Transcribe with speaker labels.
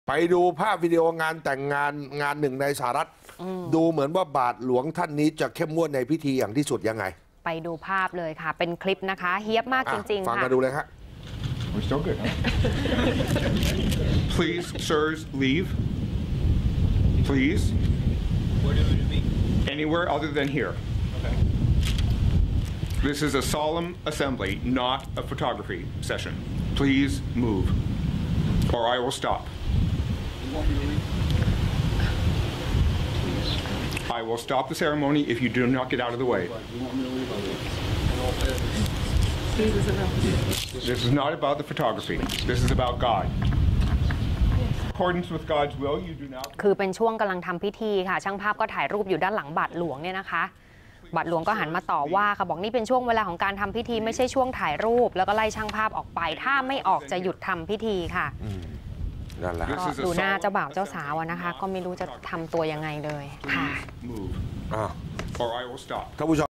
Speaker 1: ไปดูภาพวิดีโองานแต่งงานหนึ่งในสหรัฐดูเหมือนว่าบาทหลวงท่านนี้จะเข้มงวดในพิธีอย่างที่สุดยังไง
Speaker 2: ไปดูภาพเลยค่ะเป็นคลิปนะคะเฮี้ยบมากจริงๆค่ะ
Speaker 1: ฟังกันดูเลยครับ
Speaker 3: We're still good, huh? Please, sirs, leave. Please.
Speaker 4: Where do we meet?
Speaker 3: Anywhere other than here.
Speaker 4: Okay.
Speaker 3: This is a solemn assembly, not a photography session. Please move, or I will stop.
Speaker 4: You want me to leave?
Speaker 3: I will stop the ceremony if you do not get out of the way.
Speaker 4: You want me to leave? I'll leave. In all fairness.
Speaker 3: This is not about the photography. This is about God. In accordance with God's will, you do not.
Speaker 2: คือเป็นช่วงกำลังทำพิธีค่ะช่างภาพก็ถ่ายรูปอยู่ด้านหลังบาทหลวงเนี่ยนะคะบาทหลวงก็หันมาต่อว่าค่ะบอกนี่เป็นช่วงเวลาของการทำพิธีไม่ใช่ช่วงถ่ายรูปแล้วก็ไล่ช่างภาพออกไปถ้าไม่ออกจะหยุดทำพิธีค่ะ
Speaker 1: นั่นแหละ
Speaker 2: ก็ดูหน้าเจ้าบ่าวเจ้าสาวนะคะก็ไม่รู้จะทำตัวยังไงเลยค่ะ
Speaker 3: Move, or I will stop.
Speaker 1: ท่านผู้ชม